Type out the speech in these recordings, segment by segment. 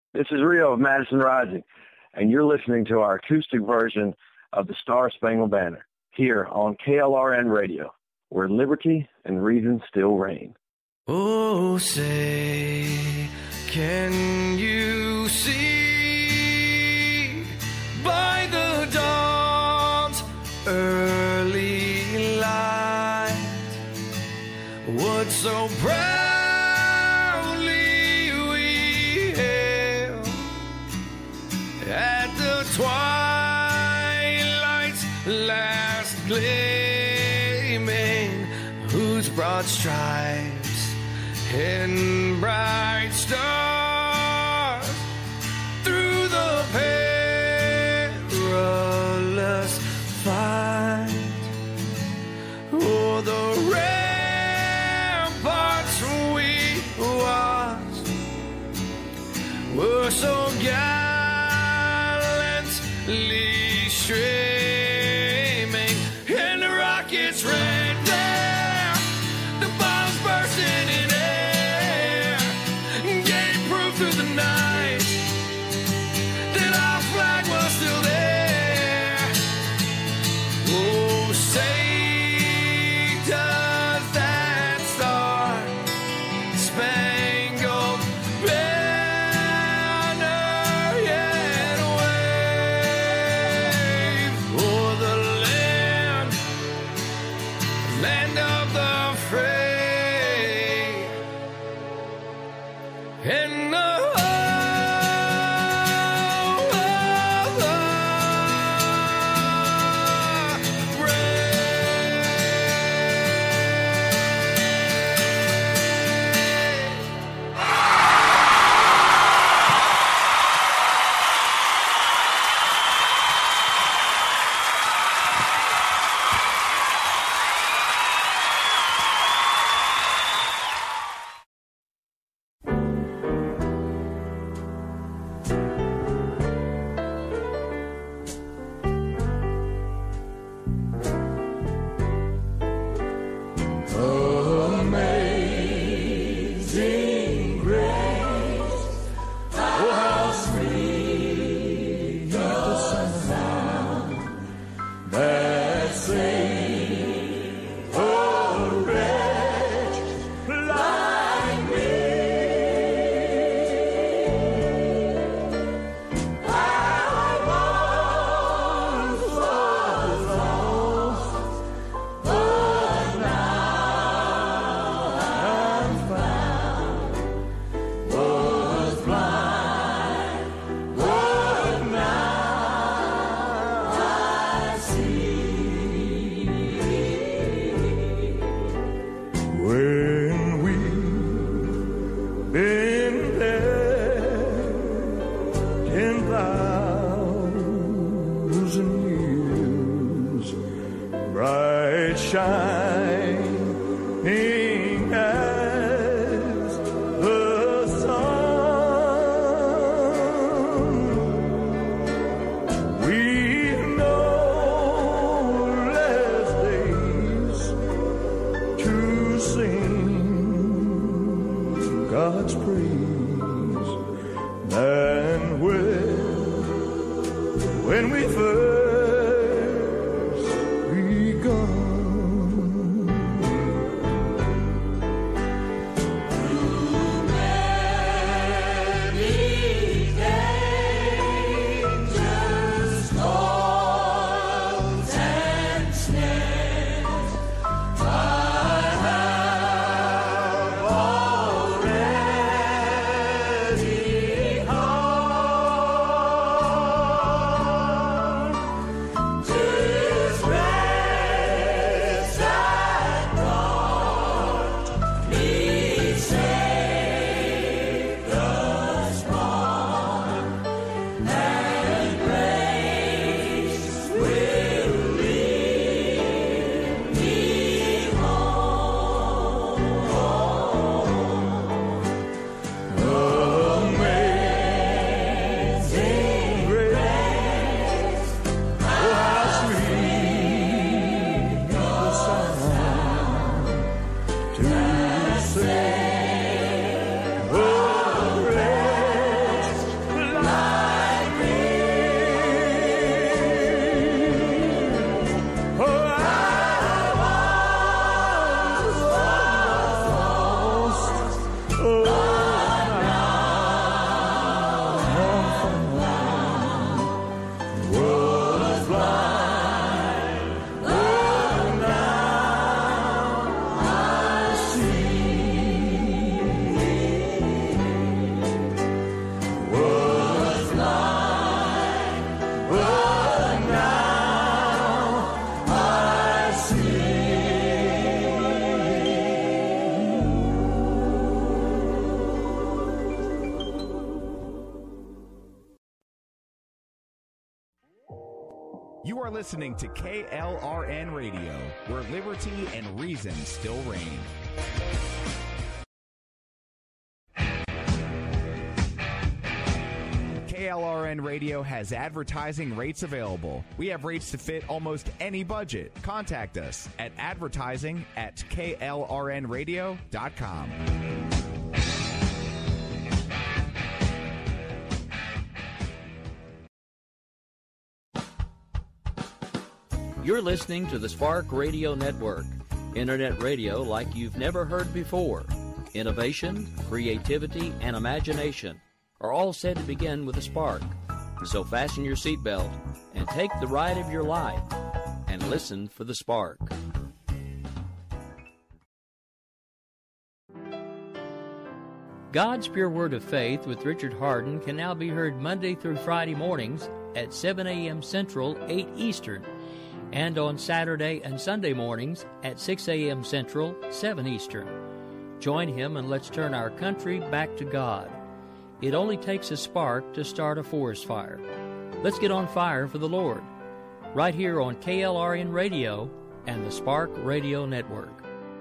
This is Rio of Madison Rising, and you're listening to our acoustic version of the Star Spangled Banner here on KLRN Radio, where liberty and reason still reign. Oh, say, can you see by the dawn's early light what so proudly we hailed at the twilight's last gleaming, whose broad stripes and bright stars through the perilous fight, oh, the ramparts we watched were so gallantly streaming, and the rockets ran down, the bombs bursting in air, gave proof through the night that our flag was still there. Oh, say does that star spangled banner yet wave o'er the land of the free, and the Amazing grace, oh how sweet the sound that saved a wretch like me. I once was lost, but now I'm found, was blind, but now I see. When we've been there 10,000 years, bright shining as the sun, we know less days to sing God's praise than when we first begun. You are listening to KLRN Radio, where liberty and reason still reign. KLRN Radio has advertising rates available. We have rates to fit almost any budget. Contact us at advertising@klrnradio.com. You're listening to the Spark Radio Network, internet radio like you've never heard before. Innovation, creativity, and imagination are all said to begin with a spark. So fasten your seatbelt and take the ride of your life and listen for the spark. God's Pure Word of Faith with Richard Hardin can now be heard Monday through Friday mornings at 7 a.m. Central, 8 Eastern, and on Saturday and Sunday mornings at 6 a.m. Central, 7 Eastern. Join him and let's turn our country back to God. It only takes a spark to start a forest fire. Let's get on fire for the Lord. Right here on KLRN Radio and the Spark Radio Network.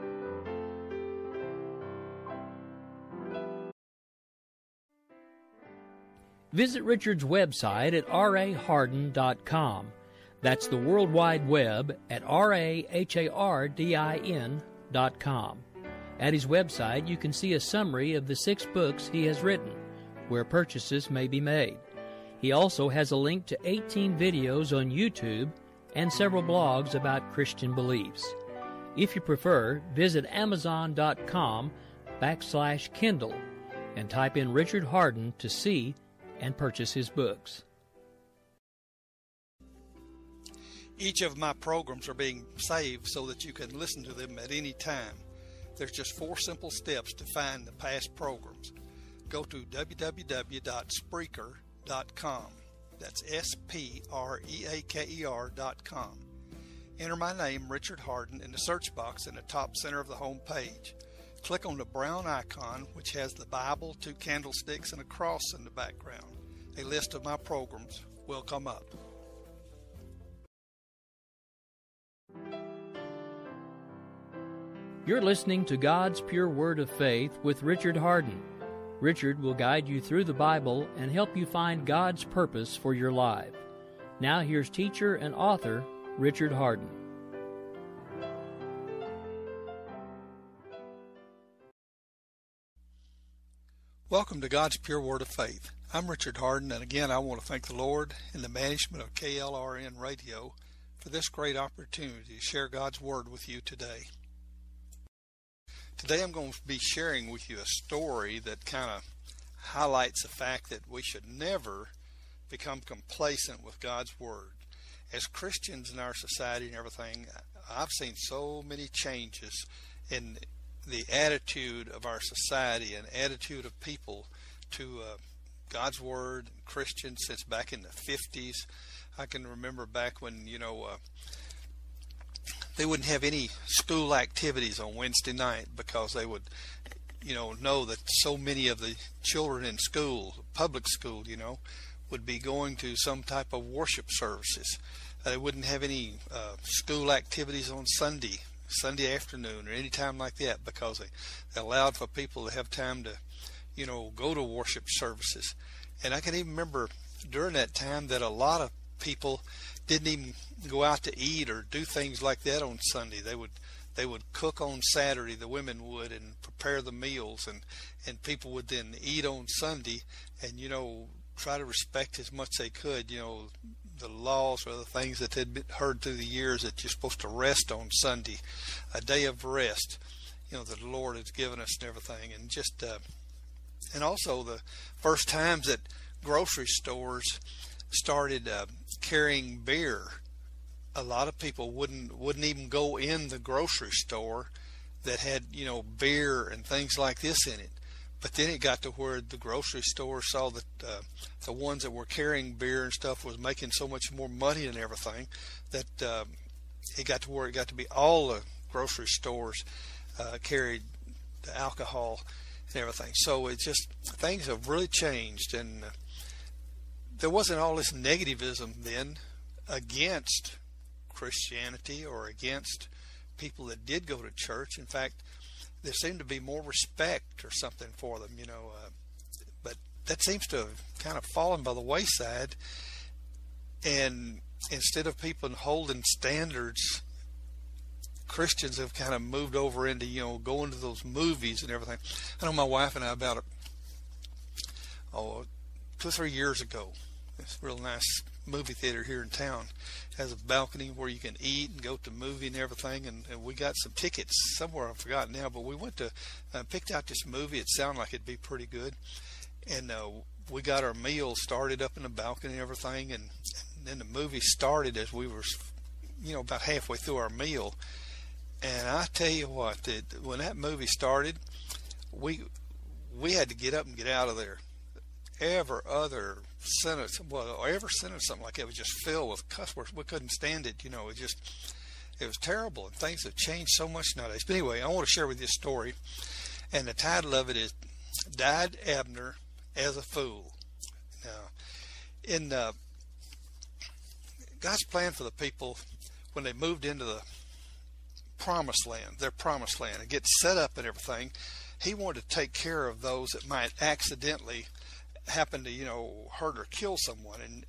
Visit Richard's website at rahardin.com. That's the World Wide Web at rahardin.com. At his website, you can see a summary of the 6 books he has written, where purchases may be made. He also has a link to 18 videos on YouTube and several blogs about Christian beliefs. If you prefer, visit amazon.com/Kindle and type in Richard Hardin to see and purchase his books. Each of my programs are being saved so that you can listen to them at any time. There's just 4 simple steps to find the past programs. Go to www.spreaker.com. That's SPREAKER.com. Enter my name, Richard Hardin, in the search box in the top center of the home page. Click on the brown icon, which has the Bible, 2 candlesticks, and a cross in the background. A list of my programs will come up. You're listening to God's Pure Word of Faith with Richard Hardin. Richard will guide you through the Bible and help you find God's purpose for your life. Now here's teacher and author Richard Hardin. Welcome to God's Pure Word of Faith. I'm Richard Hardin, and again I want to thank the Lord and the management of KLRN Radio for this great opportunity to share God's Word with you today. Today I'm going to be sharing with you a story that kind of highlights the fact that we should never become complacent with God's Word. As Christians in our society and everything, I've seen so many changes in the attitude of our society and attitude of people to God's Word and Christians since back in the 50s. I can remember back when, they wouldn't have any school activities on Wednesday night because they would, know that so many of the children in school, public school, would be going to some type of worship services. They wouldn't have any school activities on Sunday afternoon or any time like that because they allowed for people to have time to, go to worship services. And I can even remember during that time that a lot of people didn't even go out to eat or do things like that on Sunday. They would cook on Saturday, the women would, and prepare the meals, and people would then eat on Sunday and, try to respect as much as they could, the laws or the things that had been heard through the years that you're supposed to rest on Sunday, a day of rest, that the Lord has given us and everything. And just, and also the first times that grocery stores started carrying beer, a lot of people wouldn't even go in the grocery store that had beer and things like this in it. But then it got to where the grocery store saw that the ones that were carrying beer and stuff was making so much more money and everything that it got to where it got to be all the grocery stores carried the alcohol and everything. So it just, things have really changed, and there wasn't all this negativism then against Christianity or against people that did go to church. In fact, there seemed to be more respect or something for them, but that seems to have kind of fallen by the wayside. And instead of people holding standards, Christians have kind of moved over into, going to those movies and everything. I know my wife and I, about 2 or 3 years ago, this real nice movie theater here in town has a balcony where you can eat and go to movie and everything, and we got some tickets somewhere, I've forgotten now, but we went to picked out this movie. It sounded like it'd be pretty good, and we got our meal started up in the balcony and everything, and then the movie started as we were about halfway through our meal. And I tell you what, when that movie started, we had to get up and get out of there. Every sentence something like that was just filled with cuss words. We couldn't stand it. It was terrible, and things have changed so much nowadays. But anyway, I want to share with you a story, and the title of it is "Died Abner as a Fool." Now, in God's plan for the people when they moved into the promised land, their promised land, and get set up and everything, He wanted to take care of those that might accidentally happen to hurt or kill someone, and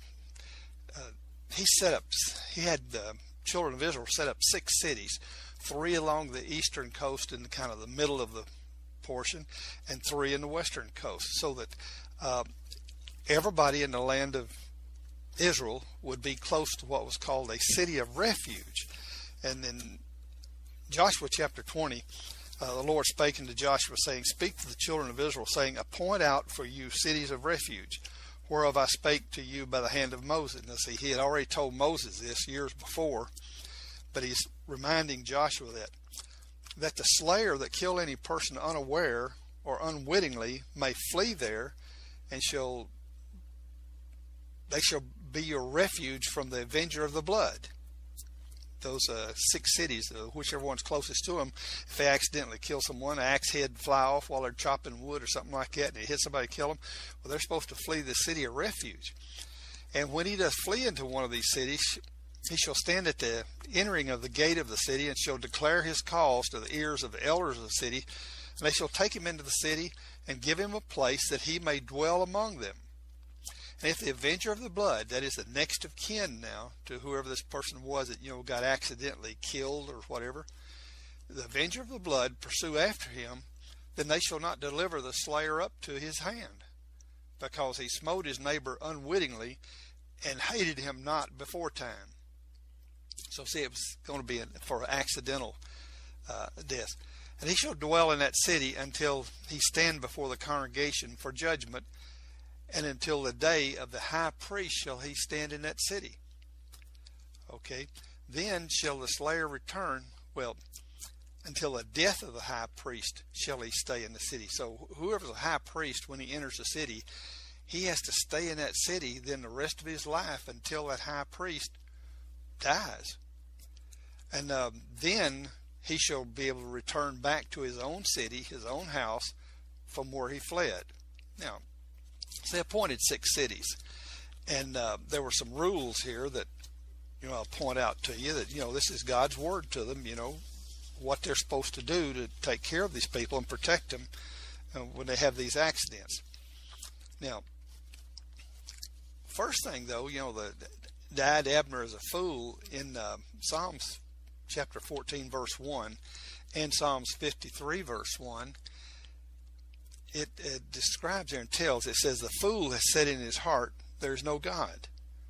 he had the children of Israel set up 6 cities, 3 along the eastern coast in kind of the middle of the portion, and 3 in the western coast, so that everybody in the land of Israel would be close to what was called a city of refuge. And then Joshua chapter 20, the Lord spake unto Joshua, saying, Speak to the children of Israel, saying, Appoint out for you cities of refuge, whereof I spake to you by the hand of Moses. Now see, he had already told Moses this years before, but he's reminding Joshua that the slayer that kill any person unaware or unwittingly may flee there, and they shall be your refuge from the avenger of the blood. Those 6 cities, whichever one's closest to them, if they accidentally kill someone, an axe head fly off while they're chopping wood or something like that, and they hit somebody, kill them, well, they're supposed to flee the city of refuge. And when he does flee into one of these cities, he shall stand at the entering of the gate of the city, and shall declare his cause to the ears of the elders of the city, and they shall take him into the city, and give him a place that he may dwell among them. And if the avenger of the blood, that is the next of kin now to whoever this person was that got accidentally killed or whatever, the avenger of the blood pursue after him, then they shall not deliver the slayer up to his hand, because he smote his neighbor unwittingly, and hated him not before time. So see, it was going to be for accidental death. And he shall dwell in that city until he stand before the congregation for judgment, and until the day of the high priest shall he stand in that city. Okay, then shall the slayer return, until the death of the high priest shall he stay in the city. So whoever's a high priest, when he enters the city, he has to stay in that city then the rest of his life until that high priest dies. And then he shall be able to return back to his own city, his own house, from where he fled. Now, they appointed 6 cities, and there were some rules here that I'll point out to you that this is God's word to them, what they're supposed to do to take care of these people and protect them when they have these accidents. Now, first thing though, died Abner as a fool in Psalms chapter 14 verse 1 and Psalms 53 verse 1. It describes there and tells, it says, the fool has said in his heart, there's no God.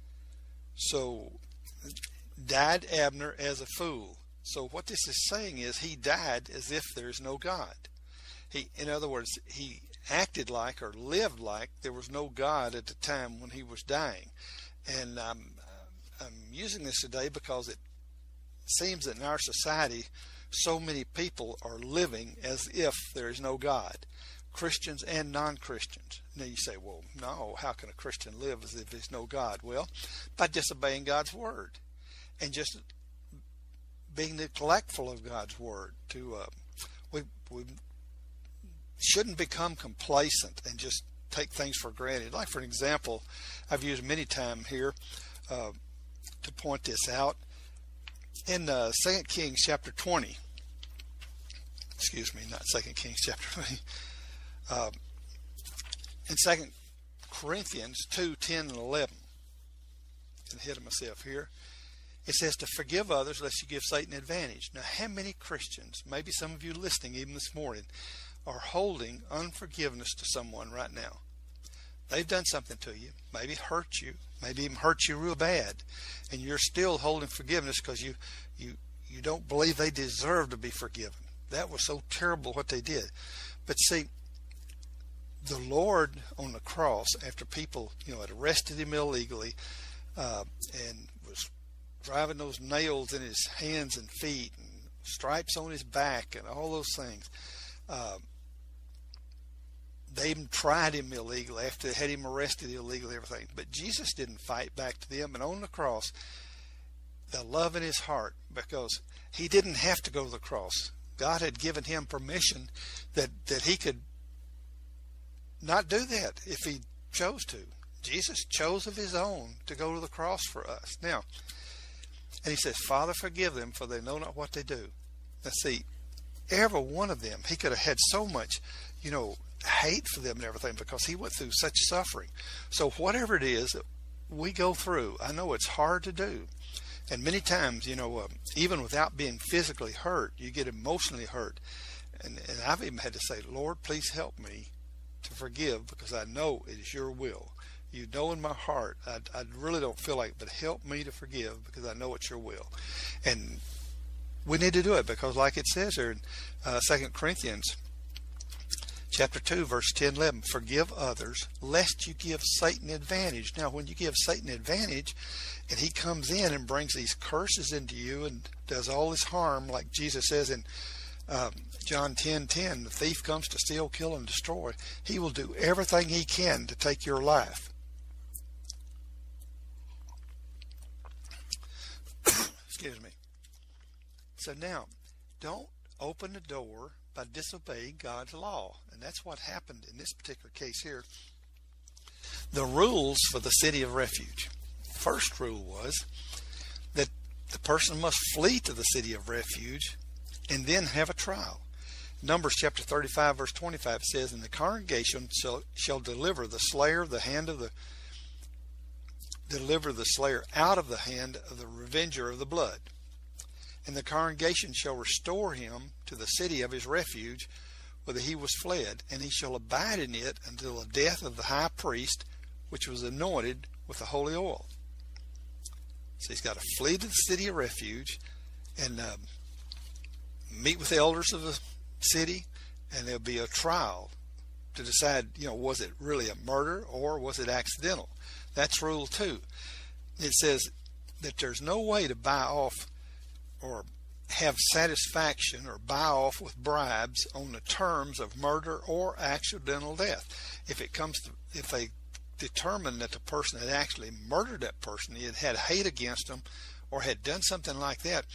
So, died Abner as a fool. So what this is saying is he died as if there's no God. In other words, he acted like or lived like there was no God at the time when he was dying. And I'm using this today because it seems that in our society, so many people are living as if there is no God. Christians and non-Christians. Now you say, well, no, how can a Christian live as if there's no God? Well, by disobeying God's word and just being neglectful of God's word. We shouldn't become complacent and just take things for granted. Like, for an example, I've used many times here, to point this out. In 2 Kings chapter 20, excuse me, not 2 Kings chapter 20, in 2 Corinthians 2, 10, and 11, and ahead of myself here, it says to forgive others lest you give Satan advantage. Now, how many Christians, maybe some of you listening even this morning, are holding unforgiveness to someone right now? They've done something to you, maybe hurt you, maybe even hurt you real bad, and you're still holding forgiveness because you don't believe they deserve to be forgiven. That was so terrible what they did. But see, the Lord on the cross, after people had arrested him illegally and was driving those nails in his hands and feet and stripes on his back and all those things, they even tried him illegally after they had him arrested illegally, everything. But Jesus didn't fight back to them. And on the cross, the love in his heart, because he didn't have to go to the cross. God had given him permission that he could not do that if he chose to. Jesus chose of his own to go to the cross for us. Now, and he says, Father, forgive them, for they know not what they do. Now see, every one of them, he could have had so much, hate for them and everything because he went through such suffering. So whatever it is that we go through, I know it's hard to do. And many times, even without being physically hurt, you get emotionally hurt. And I've even had to say, Lord, please help me to forgive because I know it is your will. You know in my heart, I really don't feel like it, but help me to forgive because I know it's your will. And we need to do it because like it says here in 2 Corinthians chapter 2, verse 10, 11, forgive others lest you give Satan advantage. Now, when you give Satan advantage and he comes in and brings these curses into you and does all this harm, like Jesus says in John 10:10, the thief comes to steal, kill, and destroy. He will do everything he can to take your life. Excuse me. So now, don't open the door by disobeying God's law. And that's what happened in this particular case here. The rules for the city of refuge. First rule was that the person must flee to the city of refuge and then have a trial. Numbers chapter 35 verse 25 says, and the congregation shall deliver the slayer out of the hand of the revenger of the blood. And the congregation shall restore him to the city of his refuge, whither he was fled, and he shall abide in it until the death of the high priest, which was anointed with the holy oil. So he's got to flee to the city of refuge and meet with the elders of the city, and there'll be a trial to decide, was it really a murder or was it accidental? That's rule 2. It says that there's no way to buy off or have satisfaction or buy off with bribes on the terms of murder or accidental death. If they determined that the person had actually murdered that person, he had hate against them or had done something like that,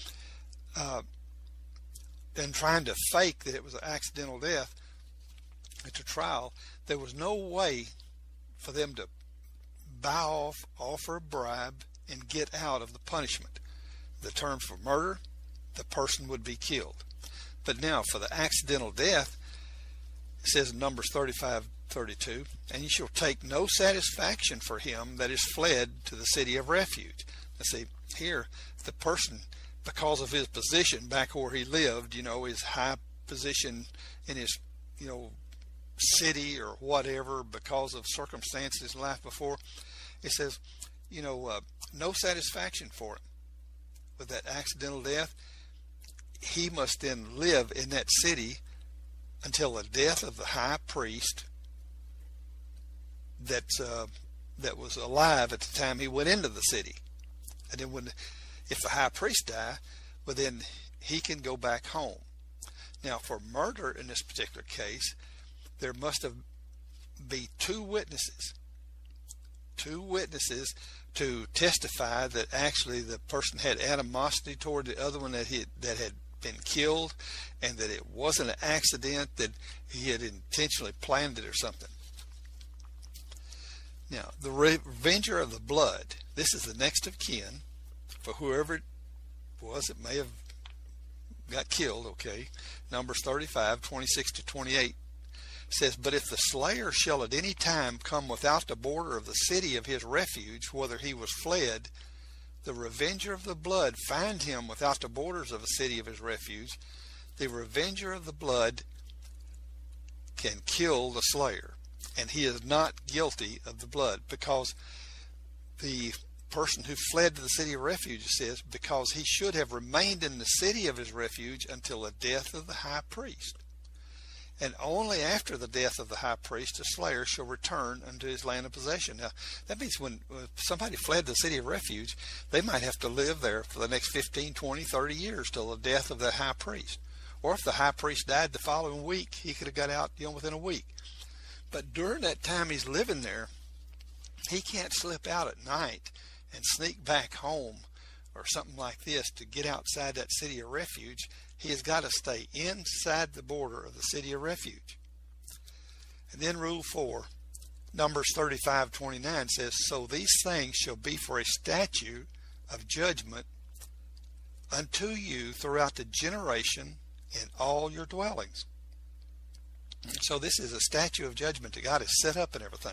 and trying to fake that it was an accidental death at the trial, there was no way for them to buy off, offer a bribe, and get out of the punishment. The terms for murder, the person would be killed. But now for the accidental death, it says in Numbers 35:32, and you shall take no satisfaction for him that is fled to the city of refuge. Now see, here, the person, because of his position back where he lived, his high position in his, city or whatever, because of circumstances in life before, it says, no satisfaction for him. With that accidental death, he must then live in that city until the death of the high priest that was alive at the time he went into the city. And then if the high priest die, well, then he can go back home. Now, for murder in this particular case, there must be two witnesses to testify that actually the person had animosity toward the other one that had been killed, and that it wasn't an accident, that he had intentionally planned it or something. Now, the revenger of the blood, this is the next of kin, for whoever it was, it may have got killed, okay. Numbers 35, 26 to 28 says, but if the slayer shall at any time come without the border of the city of his refuge, whether he was fled, the revenger of the blood find him without the borders of the city of his refuge, the revenger of the blood can kill the slayer, and he is not guilty of the blood, because the person who fled to the city of refuge, says, because he should have remained in the city of his refuge until the death of the high priest. And only after the death of the high priest, the slayer shall return unto his land of possession. Now, that means when somebody fled the city of refuge, they might have to live there for the next 15, 20, 30 years till the death of the high priest. Or if the high priest died the following week, he could have got out, within a week. But during that time he's living there, he can't slip out at night and sneak back home or something like this to get outside that city of refuge. He has got to stay inside the border of the city of refuge. And then rule 4, Numbers 35:29 says, so these things shall be for a statute of judgment unto you throughout the generation in all your dwellings. So this is a statute of judgment that God has set up and everything.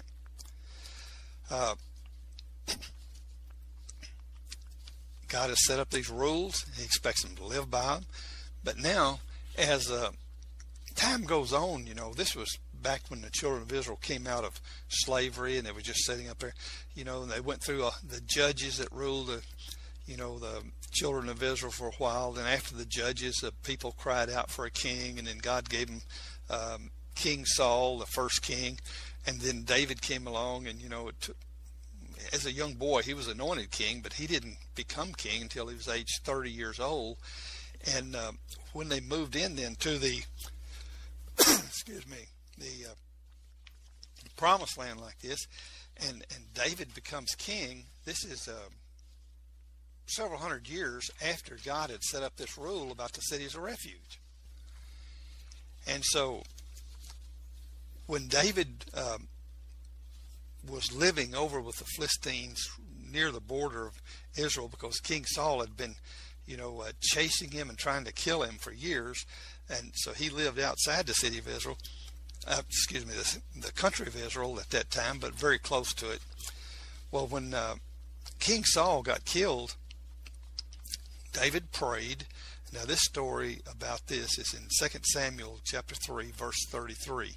God has set up these rules. He expects them to live by them. But now, as time goes on, this was back when the children of Israel came out of slavery, and they were just sitting up there, and they went through the judges that ruled the children of Israel for a while. Then after the judges, the people cried out for a king, and then God gave them King Saul, the first king, and then David came along, and as a young boy he was anointed king, but he didn't become king until he was age 30 years old. And when they moved in then to the the promised land like this, and David becomes king, this is several hundred years after God had set up this rule about the cities of refuge. And so when David was living over with the Philistines near the border of Israel, because King Saul had been chasing him and trying to kill him for years, and so he lived outside the city of Israel, the country of Israel at that time, but very close to it. Well, when King Saul got killed, David prayed. Now this story about this is in 2 Samuel chapter 3 verse 33,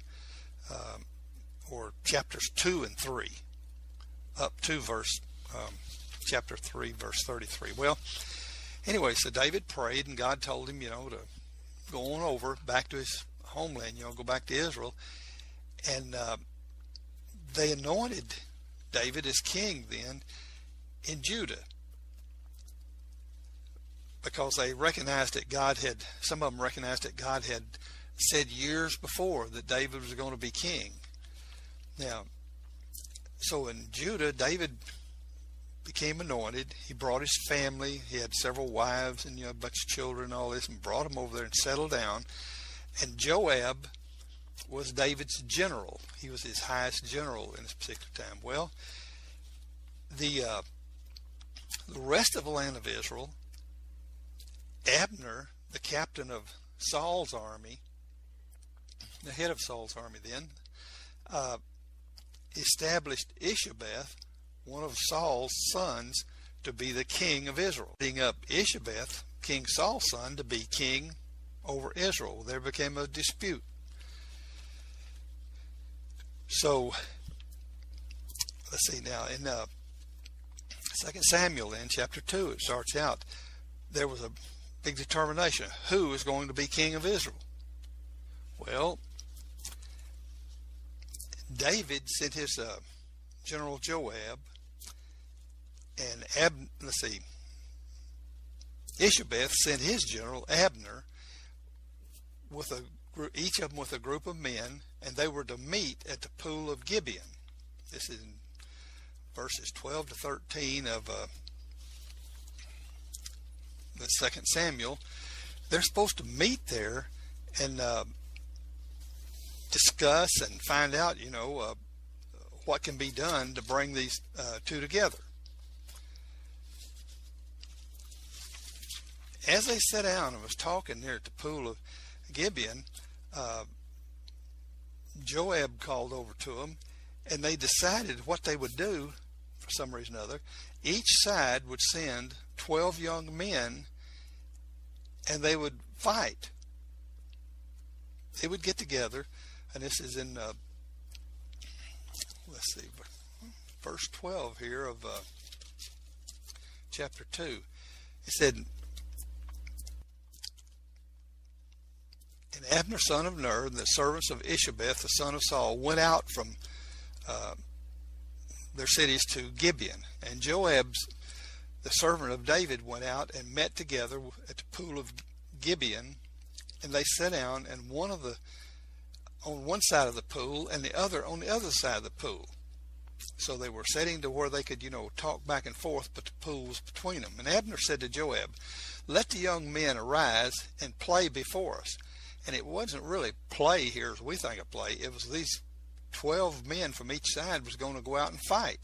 or chapters 2 and 3 up to chapter 3 verse 33. Well, anyway, so David prayed, and God told him, to go on over back to his homeland, go back to Israel. And they anointed David as king then in Judah, because they recognized that some of them recognized that God had said years before that David was going to be king. Now, so in Judah, David became anointed. He brought his family. He had several wives and a bunch of children and all this, and brought them over there and settled down. And Joab was David's general. He was his highest general in this particular time. Well, the rest of the land of Israel, Abner, the captain of Saul's army, the head of Saul's army then, established Ishabeth, one of Saul's sons, to be the king of Israel, being up Ishabeth, King Saul's son, to be king over Israel. There became a dispute. So let's see now, in 2 Samuel in chapter 2, it starts out, there was a big determination. Who is going to be king of Israel? Well, David sent his general Joab, and Ishabeth sent his general Abner, with each of them with a group of men, and they were to meet at the pool of Gibeon. This is in verses 12 to 13 of the 2 Samuel. They're supposed to meet there and discuss and find out, what can be done to bring these two together. as they sat down and was talking there at the pool of Gibeon, Joab called over to them, and they decided what they would do for some reason or other. Each side would send 12 young men, and they would fight. They would get together, and this is in, let's see, verse 12 here of chapter 2. It said, "And Abner, son of Ner, and the servants of Ishabeth, the son of Saul, went out from their cities to Gibeon. And Joab, the servant of David, went out and met together at the pool of Gibeon. And they sat down, and one of the on one side of the pool, and the other on the other side of the pool. So they were sitting to where they could, talk back and forth, but the pool was between them. And Abner said to Joab, 'Let the young men arise and play before us.'" And it wasn't really play here as we think of play. It was these 12 men from each side was going to go out and fight.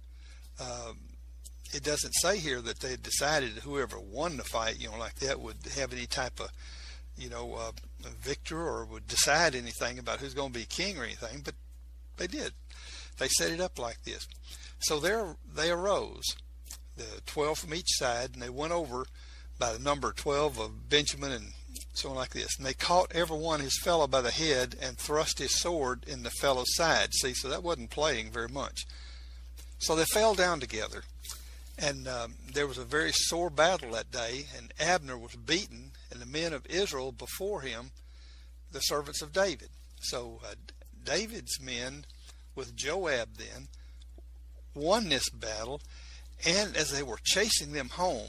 It doesn't say here that they decided whoever won the fight, like that, would have any type of, victor or would decide anything about who's going to be king or anything, but they did. They set it up like this. So there they arose, the 12 from each side, and they went over by the number 12 of Benjamin and so on like this. And they caught every one his fellow by the head and thrust his sword in the fellow's side. See, so that wasn't playing very much. So they fell down together. And there was a very sore battle that day, and Abner was beaten, and the men of Israel before him, the servants of David. So David's men with Joab then won this battle, and as they were chasing them home,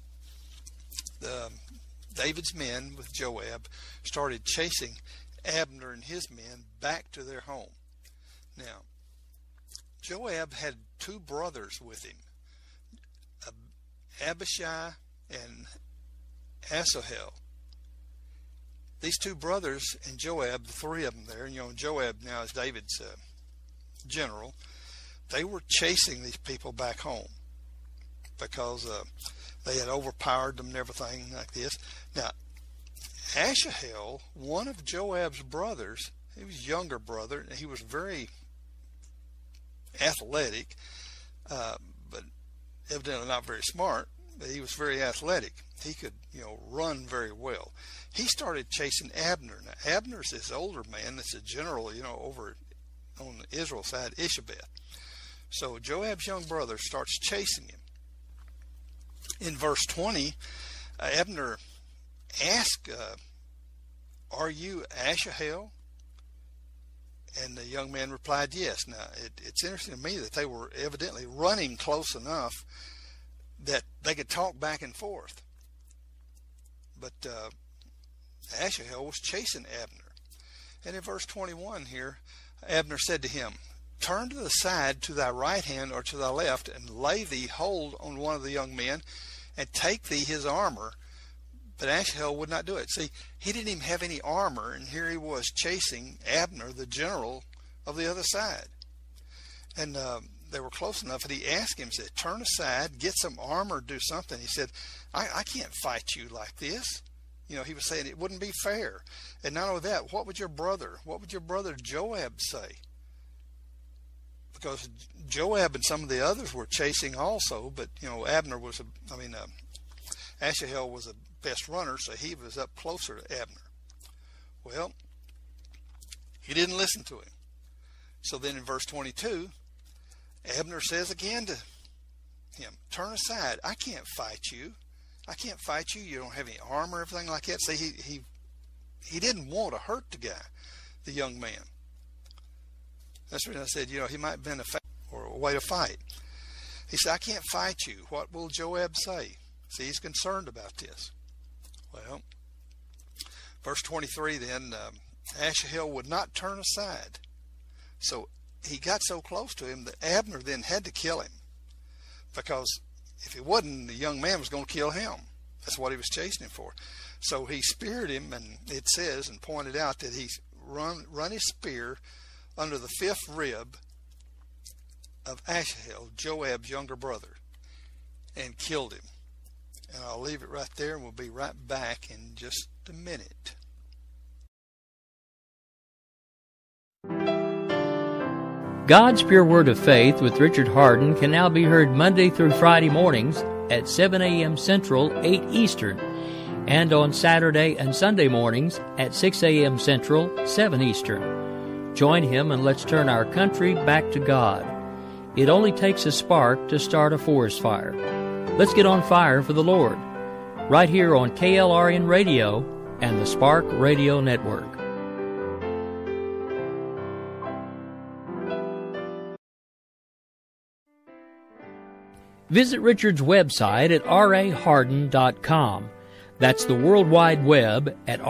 David's men with Joab started chasing Abner and his men back to their home. Now, Joab had two brothers with him, Abishai and Asahel. These two brothers and Joab, the three of them there, Joab now is David's general, they were chasing these people back home because they had overpowered them and everything like this. Now, Asahel, one of Joab's brothers, he was a younger brother, and he was very athletic, but evidently not very smart, but he was very athletic. He could, run very well. He started chasing Abner. Now, Abner's this older man that's a general, over on the Israel side, Ishabeth. So Joab's young brother starts chasing him. In verse 20, Abner asked, "Are you Asahel?" And the young man replied, "Yes." Now, it's interesting to me that they were evidently running close enough that they could talk back and forth. But Asahel was chasing Abner. And in verse 21 here, Abner said to him, "Turn to the side to thy right hand or to thy left, and lay thee hold on one of the young men, and take thee his armor." But Asahel would not do it. See, he didn't even have any armor, and here he was chasing Abner, the general of the other side. And they were close enough that he asked him, said, "Turn aside, get some armor, do something." He said, I can't fight you like this. He was saying it wouldn't be fair. And not only that, what would your brother Joab say? Because Joab and some of the others were chasing also, but Abner was Asahel was the best runner, so he was up closer to Abner. Well, he didn't listen to him. So then in verse 22, Abner says again to him, "Turn aside. I can't fight you. I can't fight you. You don't have any armor," everything like that. See, he didn't want to hurt the guy, the young man. That's when I said, he might have been a way to fight. He said, "I can't fight you. What will Joab say?" See, he's concerned about this. Well, verse 23 then, Asahel would not turn aside. So he got so close to him that Abner then had to kill him, because if he wouldn't, the young man was going to kill him. That's what he was chasing him for. So he speared him, and it says, and pointed out that he run his spear under the fifth rib of Asahel, Joab's younger brother, and killed him. And I'll leave it right there, and we'll be right back in just a minute. God's Pure Word of Faith with Richard Hardin can now be heard Monday through Friday mornings at 7 a.m. Central, 8 Eastern, and on Saturday and Sunday mornings at 6 a.m. Central, 7 Eastern. Join him and let's turn our country back to God. It only takes a spark to start a forest fire. Let's get on fire for the Lord. Right here on KLRN Radio and the Spark Radio Network. Visit Richard's website at rahardin.com. That's the World Wide Web at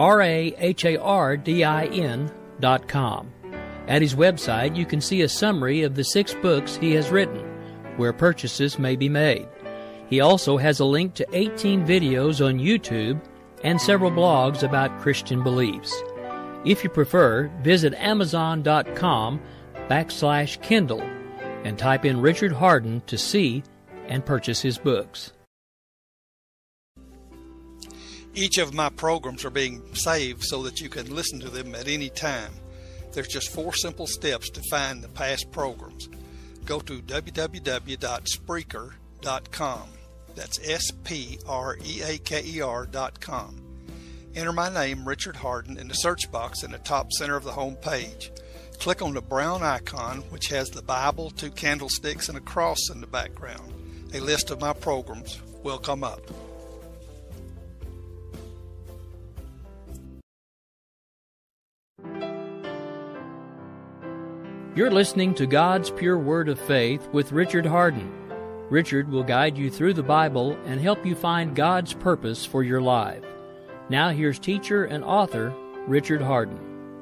rahardin.com. At his website, you can see a summary of the 6 books he has written, where purchases may be made. He also has a link to 18 videos on YouTube and several blogs about Christian beliefs. If you prefer, visit amazon.com/Kindle and type in Richard Hardin to see and purchase his books. Each of my programs are being saved so that you can listen to them at any time. There's just 4 simple steps to find the past programs. Go to www.spreaker.com. That's SPREAKER.com. Enter my name, Richard Hardin, in the search box in the top center of the home page. Click on the brown icon, which has the Bible, 2 candlesticks, and a cross in the background. A list of my programs will come up. You're listening to God's Pure Word of Faith with Richard Hardin. Richard will guide you through the Bible and help you find God's purpose for your life. Now here's teacher and author Richard Hardin.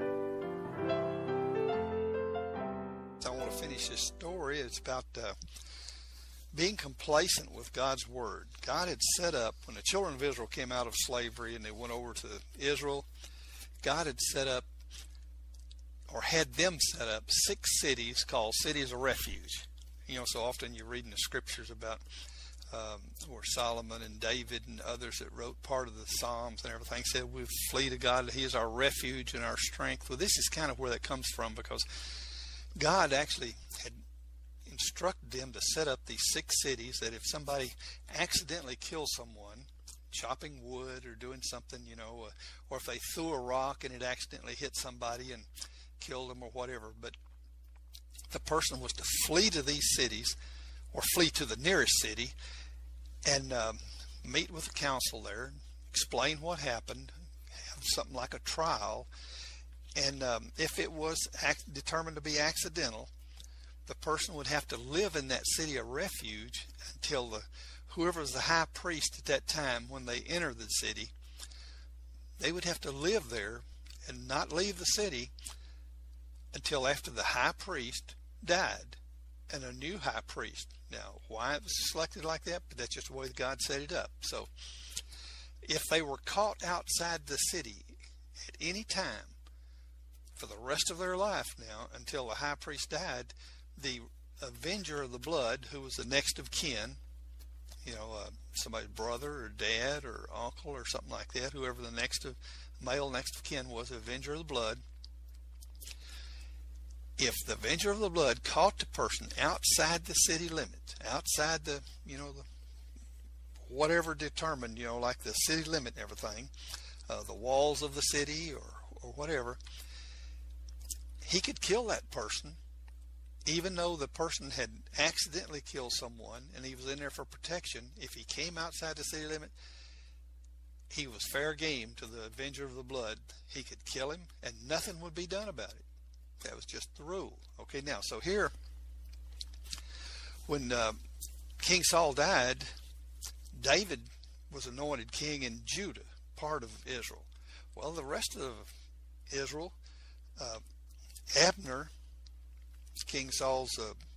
I want to finish this story. It's about being complacent with God's Word. God had set up, when the children of Israel came out of slavery and they went over to Israel, God had set up, or had them set up, 6 cities called cities of refuge. You know, so often you read in the scriptures about where Solomon and David and others that wrote part of the Psalms and everything said we flee to God, He is our refuge and our strength. Well, this is kind of where that comes from, because God actually had instructed them to set up these 6 cities that if somebody accidentally kills someone, chopping wood or doing something, you know, or if they threw a rock and it accidentally hit somebody and killed them or whatever, but the person was to flee to these cities or flee to the nearest city and meet with the council there, explain what happened, have something like a trial, and if it was determined to be accidental, the person would have to live in that city of refuge until whoever was the high priest at that time, when they entered the city, they would have to live there and not leave the city until after the high priest died and a new high priest. Now, why it was selected like that, but that's just the way God set it up. So if they were caught outside the city at any time for the rest of their life now until the high priest died, the avenger of the blood, who was the next of kin, you know, somebody's brother or dad or uncle or something like that, whoever the male next of kin was, the avenger of the blood, if the avenger of the blood caught the person outside the city limit, outside the, you know, the whatever determined, you know, like the city limit and everything, the walls of the city or whatever, he could kill that person, even though the person had accidentally killed someone and he was in there for protection. If he came outside the city limit, he was fair game to the avenger of the blood. He could kill him and nothing would be done about it. That was just the rule. Okay, now, so here, when King Saul died, David was anointed king in Judah, part of Israel. Well, the rest of Israel, Abner, King Saul's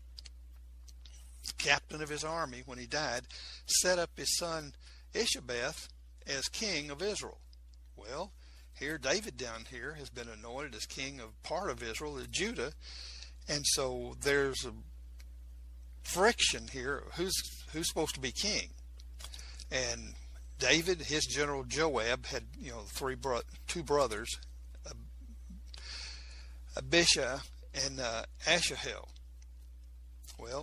captain of his army when he died, set up his son Ishabeth as king of Israel. Well, here David down here has been anointed as king of part of Israel, Judah, and so there's a friction here. Who's supposed to be king? And David, his general Joab, had, you know, two brothers, Abishai and Asahel. Well,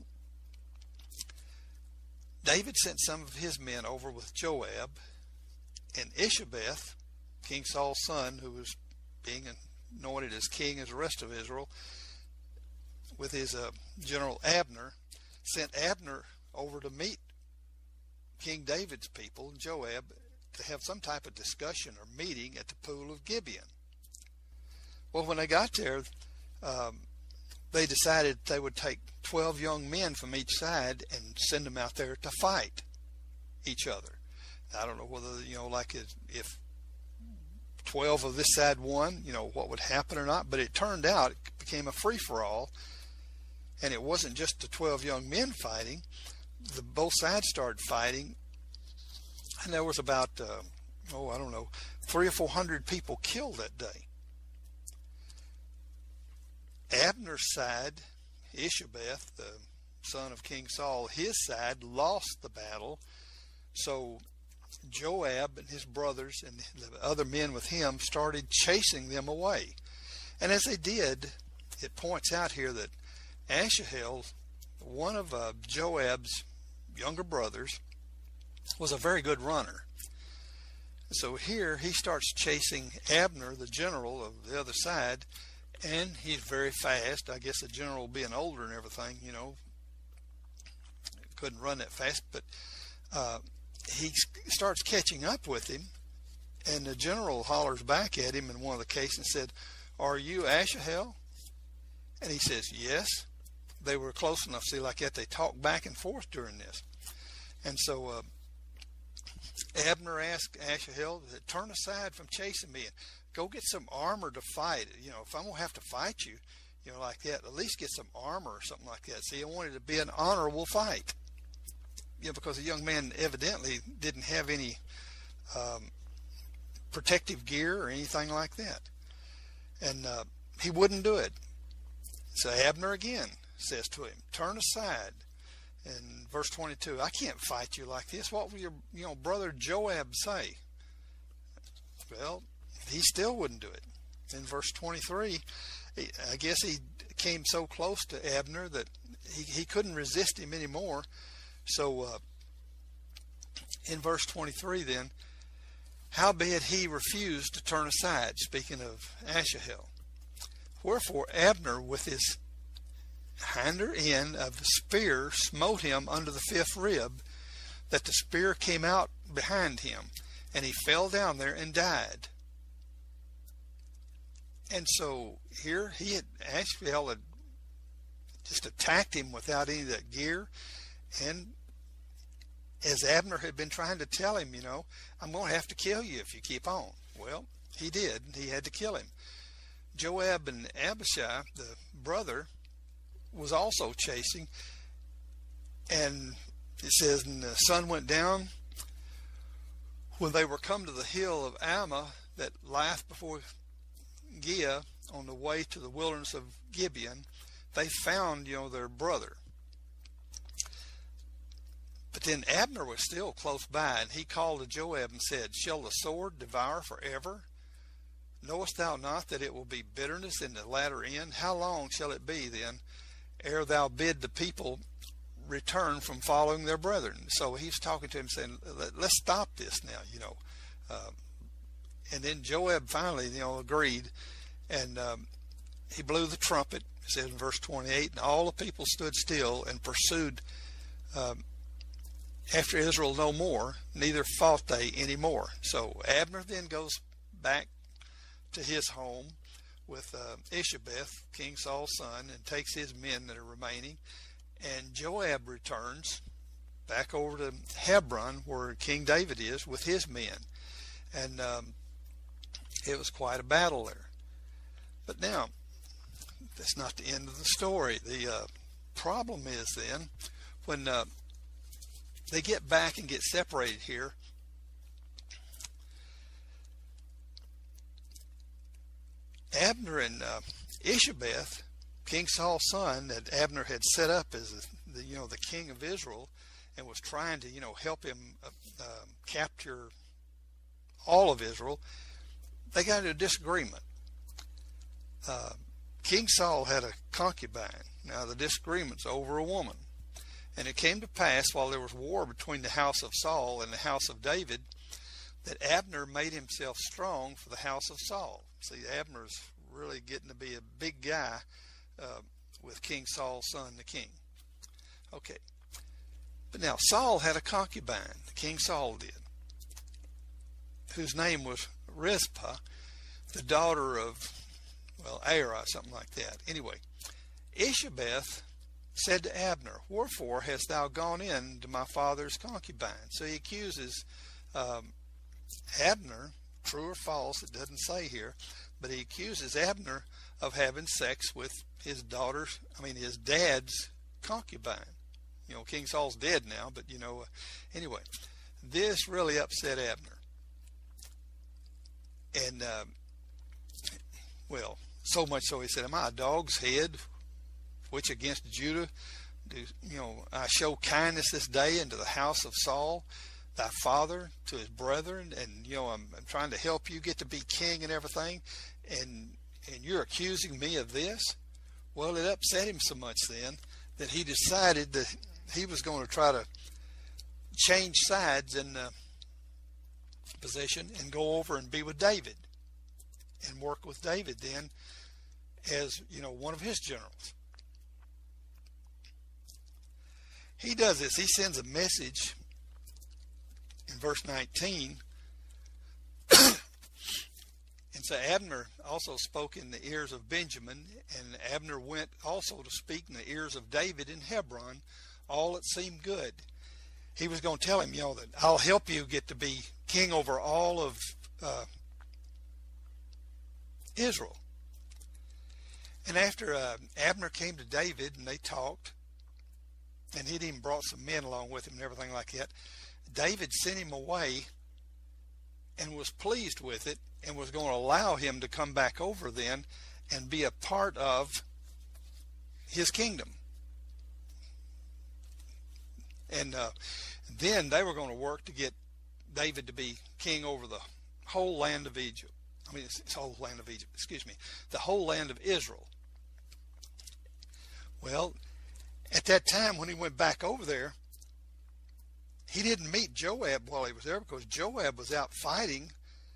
David sent some of his men over with Joab, and Ishabeth, King Saul's son, who was being anointed as king as the rest of Israel, with his general Abner, sent Abner over to meet King David's people, Joab, to have some type of discussion or meeting at the pool of Gibeon. Well, when they got there, they decided they would take 12 young men from each side and send them out there to fight each other. I don't know whether, you know, like if 12 of this side won, you know, what would happen or not, but it turned out it became a free-for-all, and it wasn't just the 12 young men fighting. Both sides started fighting, and there was about, 300 or 400 people killed that day. Abner's side, Ishabeth, the son of King Saul, his side lost the battle, so Joab and his brothers and the other men with him started chasing them away. And as they did, it points out here that Asahel, one of Joab's younger brothers, was a very good runner. So here he starts chasing Abner, the general of the other side, and he's very fast. I guess the general being older and everything, you know, couldn't run that fast, but he starts catching up with him, and the general hollers back at him in one of the cases and said, "Are you Asahel?" And he says, "Yes." They were close enough, see, like that, they talked back and forth during this. And so Abner asked Asahel to turn aside from chasing me and go get some armor to fight. You know, if I'm going to have to fight you, you know, like that, at least get some armor or something like that. See, I wanted it to be an honorable fight. You know, because the young man evidently didn't have any protective gear or anything like that. And he wouldn't do it. So Abner again says to him, "Turn aside." In verse 22, "I can't fight you like this. What will your brother Joab say?" Well, he still wouldn't do it. In verse 23, I guess he came so close to Abner that he couldn't resist him anymore. So in verse 23 then, "Howbeit he refused to turn aside," speaking of Asahel. "Wherefore Abner with his hinder end of the spear smote him under the 5th rib, that the spear came out behind him, and he fell down there and died." And so here Asahel had just attacked him without any of that gear, and as Abner had been trying to tell him, you know, "I'm going to have to kill you if you keep on." Well, he did. He had to kill him. Joab and Abishai, the brother, was also chasing, and it says, "And the sun went down when they were come to the hill of Ammah that lieth before Giah on the way to the wilderness of Gibeon, they found, you know, their brother." But then Abner was still close by, and he called to Joab and said, "Shall the sword devour forever? Knowest thou not that it will be bitterness in the latter end? How long shall it be then ere thou bid the people return from following their brethren?" So he's talking to him saying, let's stop this now, you know. And then Joab finally, you know, agreed, and he blew the trumpet. It says in verse 28, "And all the people stood still and pursued after Israel no more, neither fought they any more." So Abner then goes back to his home with Ishabeth, King Saul's son, and takes his men that are remaining. And Joab returns back over to Hebron, where King David is, with his men. And it was quite a battle there. But now, that's not the end of the story. The problem is then, when they get back and get separated here, Abner and Ishabeth, King Saul's son, that Abner had set up as the king of Israel, and was trying to, help him capture all of Israel, they got into a disagreement. King Saul had a concubine. Now the disagreement's over a woman. And it came to pass, while there was war between the house of Saul and the house of David, that Abner made himself strong for the house of Saul. See, Abner's really getting to be a big guy with King Saul's son, the king. Okay. But now Saul had a concubine, King Saul did, whose name was Rizpah, the daughter of, Era, something like that. Anyway, Ishabeth said to Abner, "Wherefore hast thou gone in to my father's concubine?" So he accuses Abner, true or false, it doesn't say here, but he accuses Abner of having sex with his dad's concubine. King Saul's dead now, but anyway, this really upset Abner. And, so much so he said, "Am I a dog's head, which against Judah do, I show kindness this day unto the house of Saul, thy father, to his brethren, and, I'm trying to help you get to be king and everything, and you're accusing me of this?" Well, it upset him so much then that he decided that he was going to try to change sides in the position and go over and be with David and work with David then as, one of his generals. He does this. He sends a message in verse 19. And so Abner also spoke in the ears of Benjamin, and Abner went also to speak in the ears of David in Hebron, all that seemed good. He was going to tell him, that I'll help you get to be king over all of Israel. And after Abner came to David and they talked, and he'd even brought some men along with him and everything like that, David sent him away and was pleased with it and was going to allow him to come back over then and be a part of his kingdom. And then they were going to work to get David to be king over the whole land of Egypt. The whole land of Israel. Well, at that time when he went back over there, he didn't meet Joab while he was there, because Joab was out fighting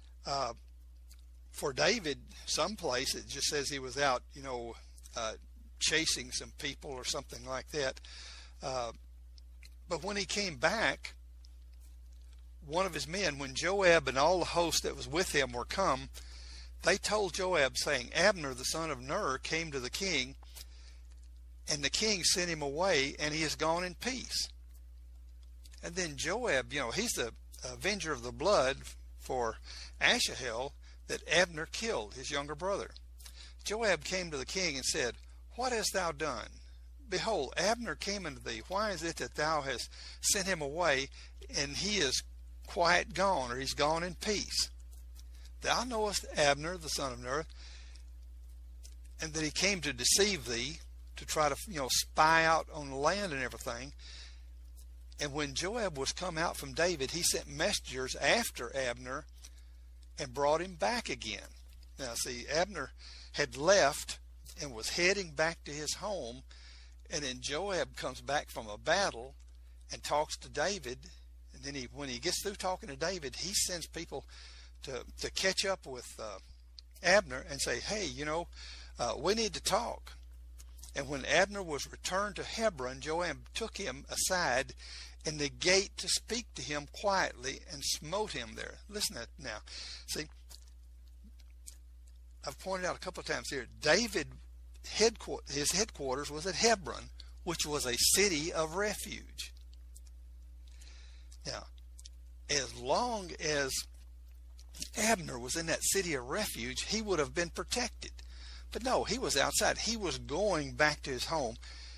for David someplace. It just says he was out, chasing some people or something like that. But when he came back, one of his men, when Joab and all the host that was with him were come, they told Joab, saying, "Abner the son of Ner came to the king, and the king sent him away, and he is gone in peace." And then Joab, he's the avenger of the blood for Asahel that Abner killed, his younger brother. Joab came to the king and said, "What hast thou done? Behold, Abner came unto thee. Why is it that thou hast sent him away, and he is quiet gone, or he's gone in peace? Thou knowest Abner the son of Ner, and that he came to deceive thee, to try to spy out on the land and everything. And when Joab was come out from David, he sent messengers after Abner and brought him back again." Now see, Abner had left and was heading back to his home, and then Joab comes back from a battle and talks to David, and then when he gets through talking to David, he sends people to catch up with Abner and say, "Hey, we need to talk." And when Abner was returned to Hebron, Joab took him aside in the gate to speak to him quietly and smote him there. Listen to that now. See, I've pointed out a couple of times here, David, his headquarters was at Hebron, which was a city of refuge. Now, as long as Abner was in that city of refuge, he would have been protected. But no, he was outside. He was going back to his home.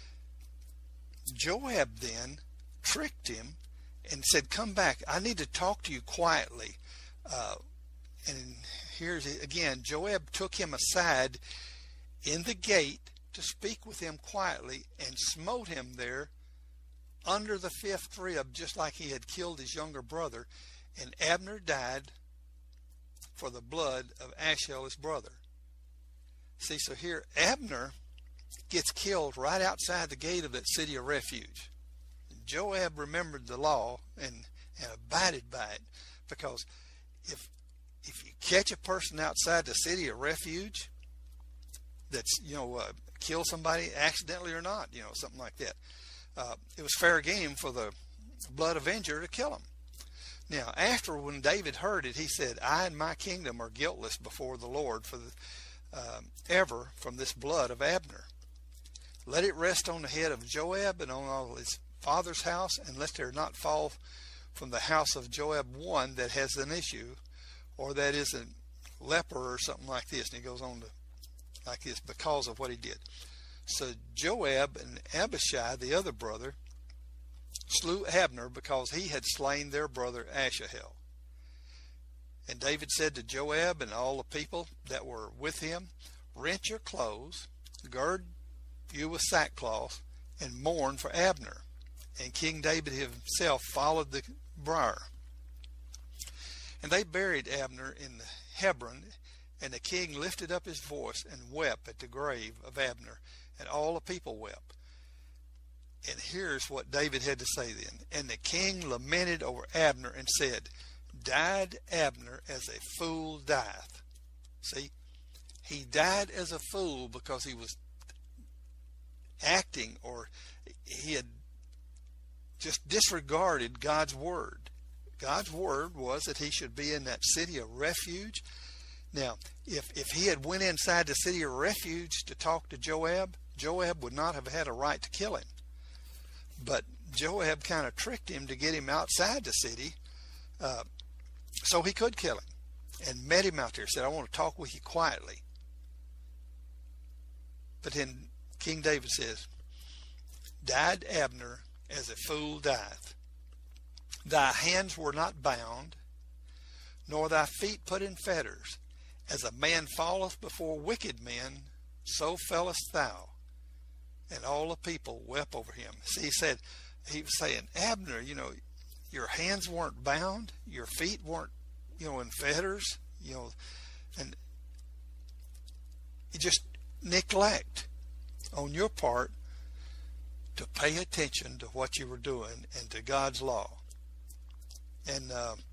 Joab then tricked him and said, "Come back. I need to talk to you quietly." And here's it again. Joab took him aside in the gate to speak with him quietly and smote him there under the fifth rib, just like he had killed his younger brother, and Abner died for the blood of Ashel, his brother. See, so here Abner gets killed right outside the gate of that city of refuge. Joab remembered the law and abided by it, because if you catch a person outside the city of refuge that's, kill somebody accidentally or not, something like that, it was fair game for the blood avenger to kill him. Now, after, when David heard it, he said, I and my kingdom are guiltless before the Lord for ever from this blood of Abner. Let it rest on the head of Joab and on all his father's house, and let there not fall from the house of Joab one that has an issue, or that is a leper or something like this. And he goes on to like this, because of what he did. So Joab and Abishai, the other brother, slew Abner because he had slain their brother Asahel. And David said to Joab and all the people that were with him, rent your clothes, gird you with sackcloth, and mourn for Abner. And King David himself followed the bier. And they buried Abner in Hebron, and the king lifted up his voice and wept at the grave of Abner, and all the people wept. And here's what David had to say then. And the king lamented over Abner and said, died Abner as a fool dieth. See, he died as a fool because he was acting, or he had just disregarded God's word. God's word was that he should be in that city of refuge. Now, if he had went inside the city of refuge to talk to Joab, Joab would not have had a right to kill him. But Joab kind of tricked him to get him outside the city, so he could kill him, and met him out there, said, I want to talk with you quietly. But then King David says, died Abner as a fool dieth. Thy hands were not bound, nor thy feet put in fetters. As a man falleth before wicked men, so fellest thou. And all the people wept over him. See, he was saying, Abner, your hands weren't bound, your feet weren't, in fetters, and you just neglect on your part to pay attention to what you were doing and to God's law. And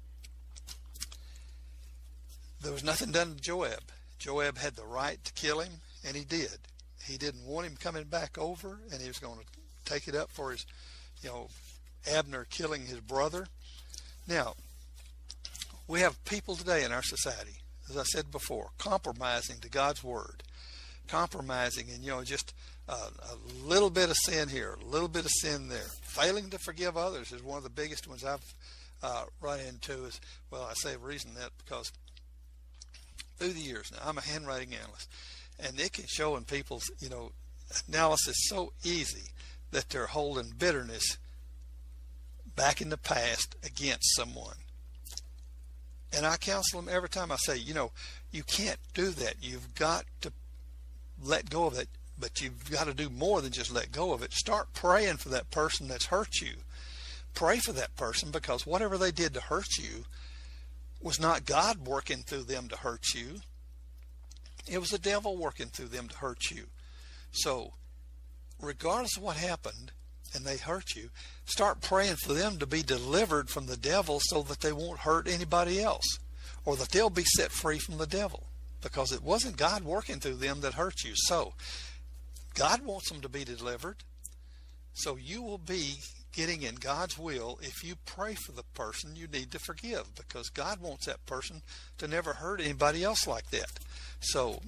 there was nothing done to Joab. Joab had the right to kill him, and he did. He didn't want him coming back over, and he was going to take it up for his, Abner killing his brother. Now, we have people today in our society, as I said before, compromising to God's word, compromising, and just a little bit of sin here, a little bit of sin there. Failing to forgive others is one of the biggest ones I've run into. I say reason that because through the years now, I'm a handwriting analyst, and it can show in people's analysis so easy that they're holding bitterness back in the past against someone. And I counsel them every time. I say, you can't do that. You've got to let go of it, but you've got to do more than just let go of it. Start praying for that person that's hurt you. Pray for that person, because whatever they did to hurt you was not God working through them to hurt you. It was the devil working through them to hurt you. So regardless of what happened and they hurt you, start praying for them to be delivered from the devil so that they won't hurt anybody else, or that they'll be set free from the devil, because it wasn't God working through them that hurt you. So God wants them to be delivered. So you will be getting in God's will if you pray for the person you need to forgive, because God wants that person to never hurt anybody else like that. So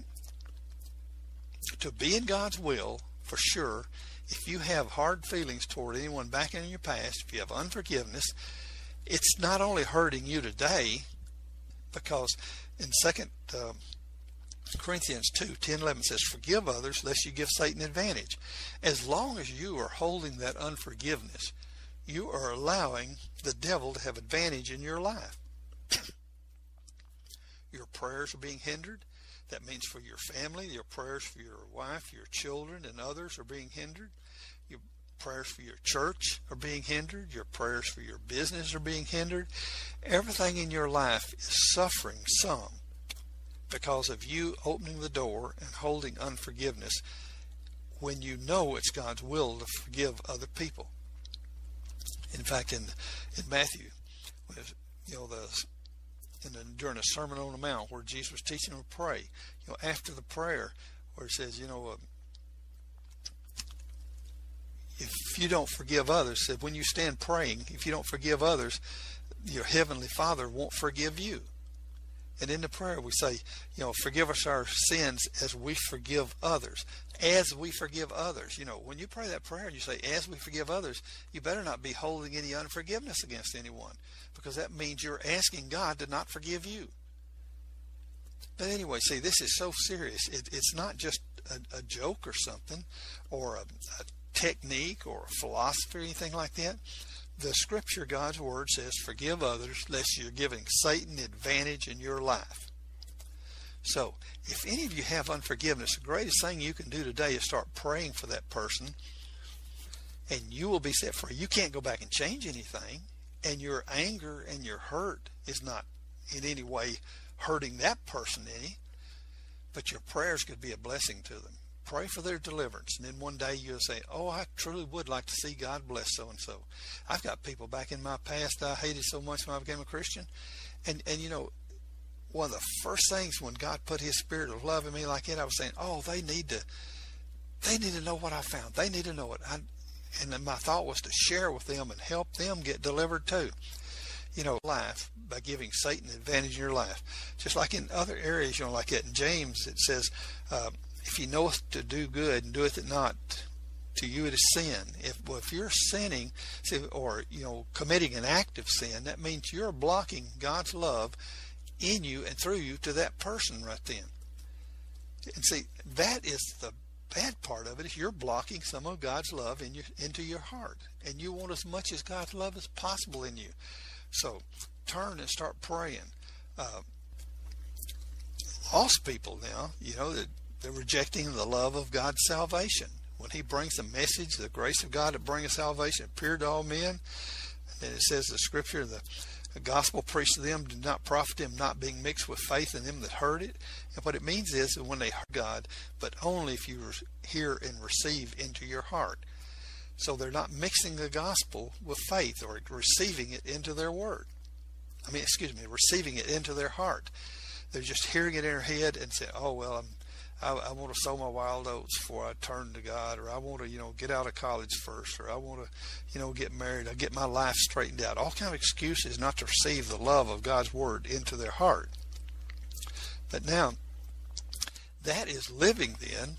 to be in God's will, for sure, if you have hard feelings toward anyone back in your past, if you have unforgiveness, it's not only hurting you today, because in 2 Corinthians 2:10-11 says, forgive others lest you give Satan advantage. As long as you are holding that unforgiveness, you are allowing the devil to have advantage in your life. Your prayers are being hindered. That means for your family, your prayers for your wife, your children, and others are being hindered. Your prayers for your church are being hindered. Your prayers for your business are being hindered. Everything in your life is suffering some because of you opening the door and holding unforgiveness when you know it's God's will to forgive other people. In fact, in Matthew, during a Sermon on the Mount where Jesus was teaching them to pray, after the prayer where it says, if you don't forgive others, said when you stand praying, if you don't forgive others, your heavenly Father won't forgive you. And in the prayer we say, forgive us our sins as we forgive others. As we forgive others. When you pray that prayer and you say, as we forgive others, you better not be holding any unforgiveness against anyone, because that means you're asking God to not forgive you. But anyway, see, this is so serious. It's not just a joke or something, or a technique or a philosophy or anything like that. The Scripture, God's Word, says, forgive others lest you're giving Satan advantage in your life. So, if any of you have unforgiveness, the greatest thing you can do today is start praying for that person, and you will be set free. You can't go back and change anything, and your anger and your hurt is not in any way hurting that person any, but your prayers could be a blessing to them. Pray for their deliverance, and then one day you'll say, oh, I truly would like to see God bless so-and-so. I've got people back in my past I hated so much when I became a Christian, and one of the first things when God put His spirit of love in me like that, I was saying, oh, they need to know what I found. They need to know it. And then my thought was to share with them and help them get delivered too. Life by giving Satan advantage in your life. Just like in other areas, like that in James, it says, if you knoweth to do good and doeth it not, to you it is sin. If you're sinning, or committing an act of sin, that means you're blocking God's love in you and through you to that person right then. And see, that is the bad part of it, is you're blocking some of God's love into your heart, and you want as much as God's love as possible in you. So turn and start praying. Lost people now, that they're rejecting the love of God's salvation. When He brings the message, the grace of God to bring us salvation, appeared to all men. And then it says the Scripture, the gospel preached to them did not profit them, not being mixed with faith in them that heard it. And what it means is that when they heard God, but only if you hear and receive into your heart. So they're not mixing the gospel with faith or receiving it into their word. Receiving it into their heart. They're just hearing it in their head and say, oh, well, I want to sow my wild oats before I turn to God, or I want to, get out of college first, or I want to, get married, I get my life straightened out. All kind of excuses not to receive the love of God's Word into their heart. But now, that is living then,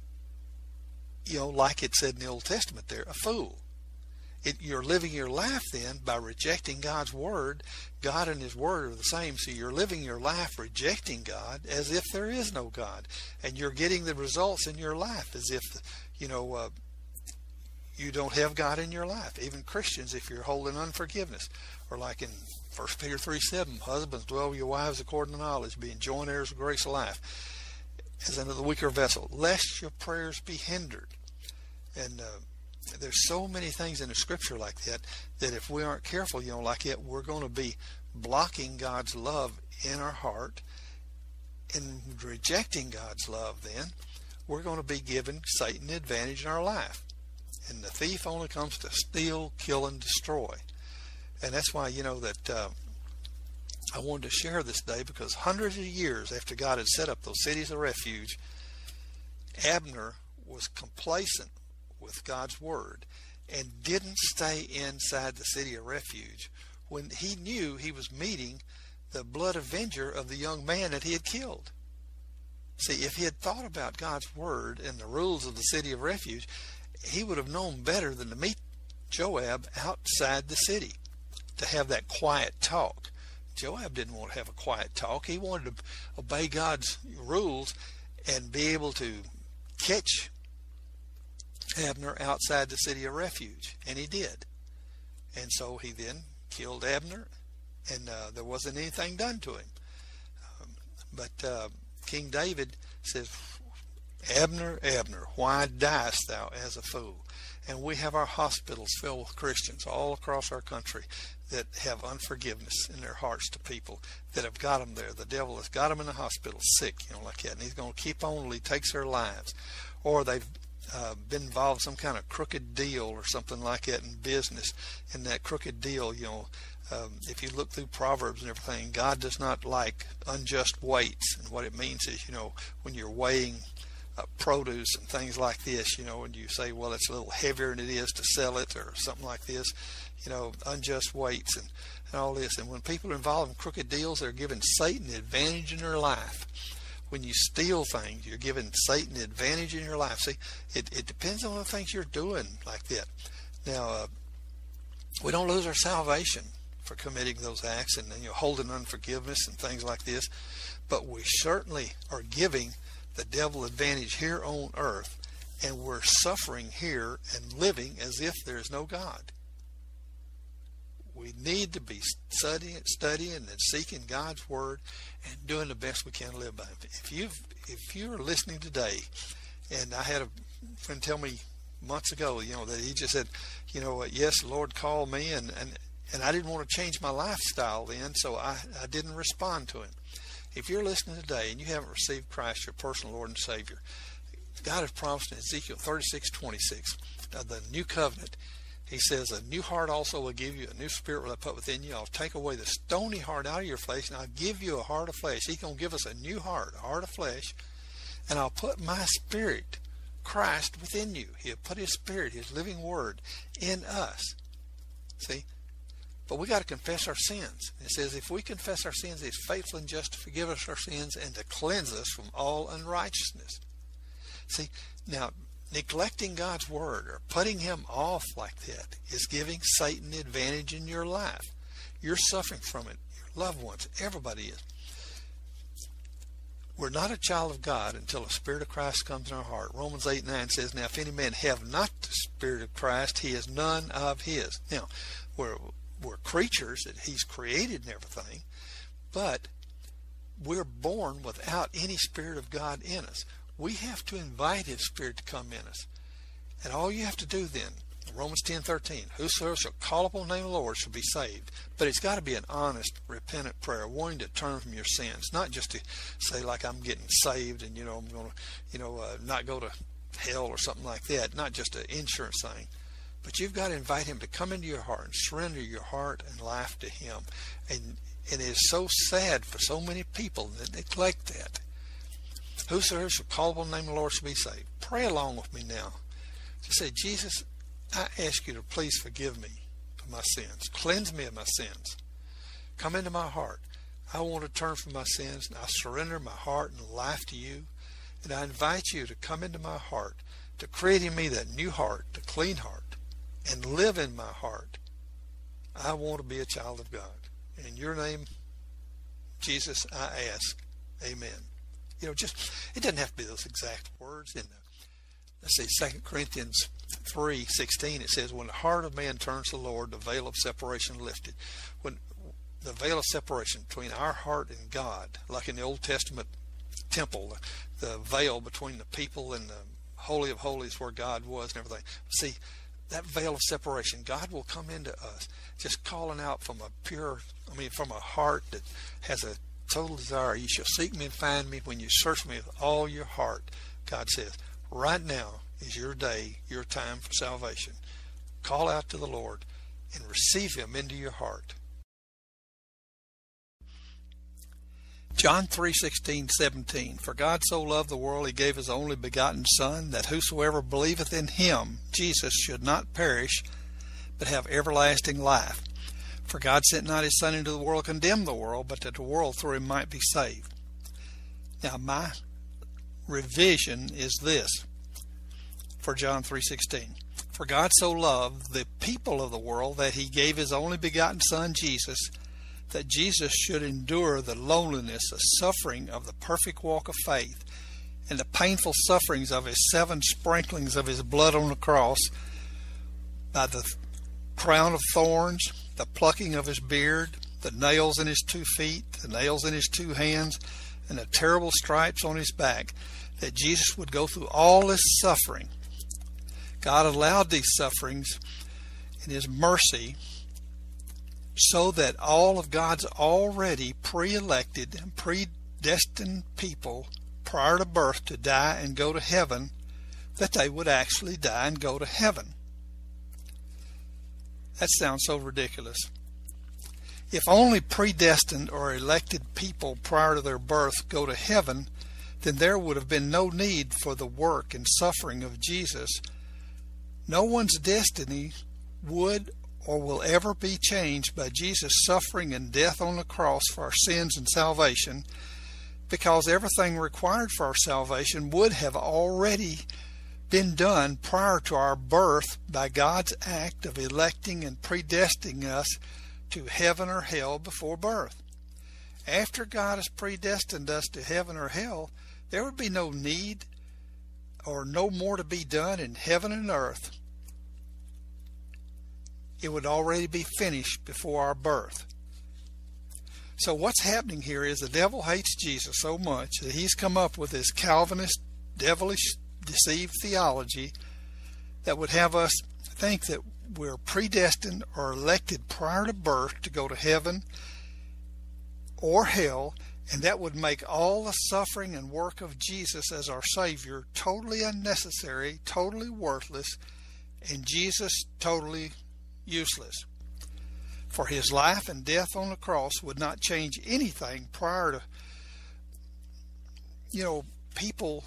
like it said in the Old Testament there, a fool. You're living your life then by rejecting God's Word. God and His Word are the same, so you're living your life rejecting God as if there is no God. And you're getting the results in your life as if, you don't have God in your life. Even Christians, if you're holding unforgiveness. Or like in 1 Peter 3:7, husbands, dwell with your wives according to knowledge, being joint heirs of grace of life, as under the weaker vessel, lest your prayers be hindered. And there's so many things in the Scripture like that if we aren't careful, like it, we're going to be blocking God's love in our heart, and rejecting God's love. Then we're going to be giving Satan advantage in our life, and the thief only comes to steal, kill, and destroy. And that's why that I wanted to share this day, because hundreds of years after God had set up those cities of refuge, Abner was complacent with God's Word and didn't stay inside the city of refuge when he knew he was meeting the blood avenger of the young man that he had killed. See, if he had thought about God's Word and the rules of the city of refuge, he would have known better than to meet Joab outside the city to have that quiet talk. Joab didn't want to have a quiet talk. He wanted to obey God's rules and be able to catch Abner outside the city of refuge, and he did. And so he then killed Abner, and there wasn't anything done to him. But King David says, Abner, Abner, why diest thou as a fool? And we have our hospitals filled with Christians all across our country that have unforgiveness in their hearts to people that have got them there. The devil has got them in the hospital sick, like that, and he's going to keep on until he takes their lives. Or they've been involved in some kind of crooked deal or something like that in business. And that crooked deal, if you look through Proverbs and everything, God does not like unjust weights. And what it means is, when you're weighing produce and things like this, and you say, well, it's a little heavier than it is to sell it or something like this, unjust weights and all this. And when people are involved in crooked deals, they're giving Satan the advantage in their life. When you steal things, you're giving Satan the advantage in your life. See, it depends on the things you're doing like that. Now, we don't lose our salvation for committing those acts and holding unforgiveness and things like this, but we certainly are giving the devil advantage here on earth, and we're suffering here and living as if there is no God. We need to be studying and seeking God's word and doing the best we can to live by it. If you're listening today, and I had a friend tell me months ago, that he just said, yes, the Lord called me, and I didn't want to change my lifestyle then, so I didn't respond to him. If you're listening today and you haven't received Christ, your personal Lord and Savior, God has promised in Ezekiel 36:26, the new covenant, he says, a new heart also will give you, a new spirit will I put within you. I'll take away the stony heart out of your flesh, and I'll give you a heart of flesh. He's going to give us a new heart, a heart of flesh, and I'll put my spirit, Christ, within you. He'll put his spirit, his living word, in us. See? But we got to confess our sins. It says, if we confess our sins, he's faithful and just to forgive us our sins and to cleanse us from all unrighteousness. See, now, neglecting God's word or putting him off like that is giving Satan the advantage in your life. You're suffering from it. Your loved ones, everybody is. We're not a child of God until the Spirit of Christ comes in our heart. Romans 8:9 says, now, if any man have not the Spirit of Christ, he is none of his. Now, we're creatures that he's created and everything, but we're born without any Spirit of God in us. We have to invite his Spirit to come in us. And all you have to do then, Romans 10:13, whosoever shall call upon the name of the Lord shall be saved. But it's got to be an honest, repentant prayer, wanting to turn from your sins, not just to say like I'm getting saved and I'm going to not go to hell or something like that, not just an insurance thing. But you've got to invite him to come into your heart and surrender your heart and life to him. And it is so sad for so many people that neglect that. Whosoever shall call upon the name of the Lord shall be saved. Pray along with me now. Just say, Jesus, I ask you to please forgive me of my sins. Cleanse me of my sins. Come into my heart. I want to turn from my sins, and I surrender my heart and life to you. And I invite you to come into my heart, to create in me that new heart, the clean heart, and live in my heart. I want to be a child of God. In your name, Jesus, I ask. Amen. It doesn't have to be those exact words. Let's see, 2 Corinthians 3:16, it says, when the heart of man turns to the Lord, the veil of separation lifted. When the veil of separation between our heart and God, like in the Old Testament temple, the veil between the people and the Holy of Holies where God was and everything. See, that veil of separation, God will come into us, just calling out from from a heart that has a total desire. You shall seek me and find me when you search me with all your heart. God says, right now is your day, your time for salvation. Call out to the Lord and receive him into your heart. John 3:16-17, for God so loved the world, he gave his only begotten Son, that whosoever believeth in him, Jesus, should not perish, but have everlasting life. For God sent not his Son into the world to condemn the world, but that the world through him might be saved. Now my revision is this for John 3:16. For God so loved the people of the world that he gave his only begotten Son, Jesus, that Jesus should endure the loneliness, the suffering of the perfect walk of faith, and the painful sufferings of his 7 sprinklings of his blood on the cross, by the crown of thorns, the plucking of his beard, the nails in his 2 feet, the nails in his 2 hands, and the terrible stripes on his back, that Jesus would go through all this suffering. God allowed these sufferings in His mercy so that all of God's already pre-elected and predestined people prior to birth to die and go to heaven, that they would actually die and go to heaven. That sounds so ridiculous. If only predestined or elected people prior to their birth go to heaven, then there would have been no need for the work and suffering of Jesus. No one's destiny would or will ever be changed by Jesus' suffering and death on the cross for our sins and salvation, because everything required for our salvation would have already been done prior to our birth by God's act of electing and predestining us to heaven or hell before birth. After God has predestined us to heaven or hell, there would be no need or no more to be done in heaven and earth. It would already be finished before our birth. So what's happening here is the devil hates Jesus so much that he's come up with this Calvinist, devilish, deceived theology that would have us think that we're predestined or elected prior to birth to go to heaven or hell, and that would make all the suffering and work of Jesus as our Savior totally unnecessary, totally worthless, and Jesus totally useless. For His life and death on the cross would not change anything prior to, people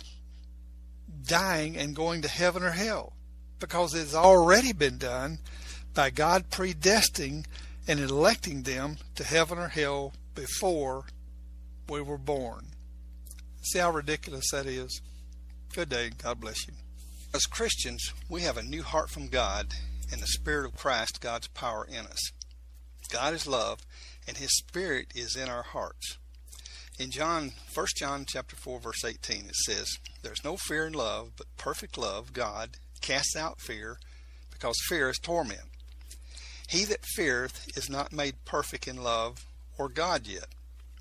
dying and going to heaven or hell, because it's already been done by God predestining and electing them to heaven or hell before we were born. See how ridiculous that is? Good day. God bless you. As Christians, we have a new heart from God, and the Spirit of Christ, God's power in us. God is love, and His Spirit is in our hearts. In 1 John chapter 4, verse 18, it says, "There's no fear in love, but perfect love, God, casts out fear, because fear is torment. He that feareth is not made perfect in love or God yet."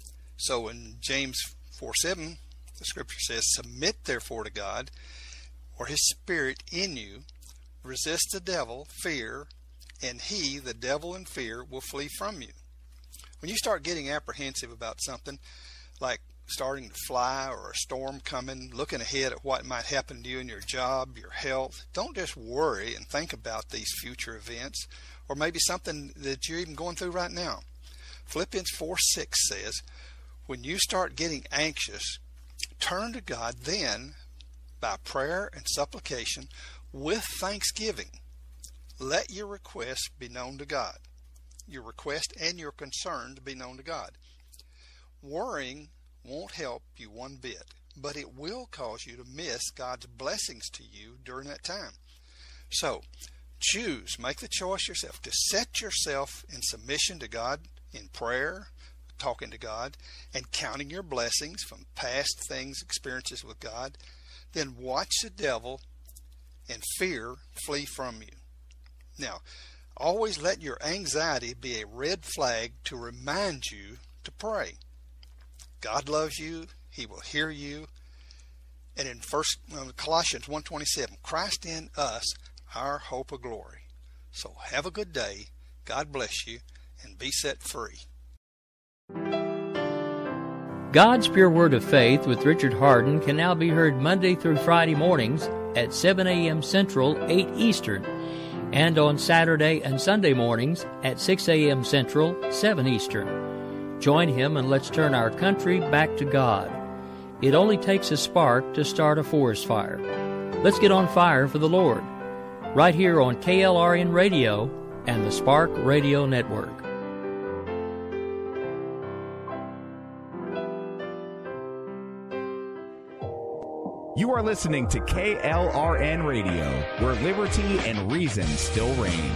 So in James 4:7, the scripture says, "Submit therefore to God, or His Spirit in you. Resist the devil, fear, and he, the devil and fear, will flee from you." When you start getting apprehensive about something, like starting to fly or a storm coming, looking ahead at what might happen to you in your job, your health, don't just worry and think about these future events, or maybe something that you're even going through right now. Philippians 4:6 says, when you start getting anxious, turn to God then by prayer and supplication with thanksgiving. Let your requests be known to God. Your request and your concern to be known to God. Worrying won't help you one bit, but it will cause you to miss God's blessings to you during that time. So, make the choice yourself to set yourself in submission to God in prayer, talking to God, and counting your blessings from past things, experiences with God. Then watch the devil and fear flee from you. Now, always let your anxiety be a red flag to remind you to pray. God loves you. He will hear you. And in Colossians 1:27, Christ in us, our hope of glory. So have a good day. God bless you, and be set free. God's Pure Word of Faith with Richard Hardin can now be heard Monday through Friday mornings at 7 a.m. Central, 8 Eastern, and on Saturday and Sunday mornings at 6 a.m. Central, 7 Eastern. Join him and let's turn our country back to God. It only takes a spark to start a forest fire. Let's get on fire for the Lord. Right here on KLRN Radio and the Spark Radio Network. You are listening to KLRN Radio, where liberty and reason still reign.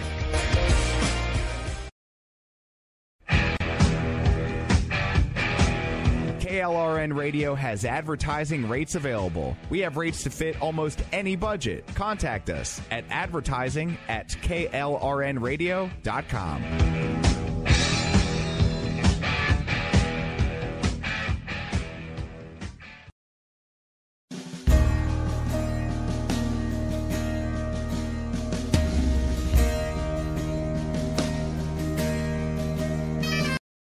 KLRN Radio has advertising rates available. We have rates to fit almost any budget. Contact us at advertising@klrnradio.com.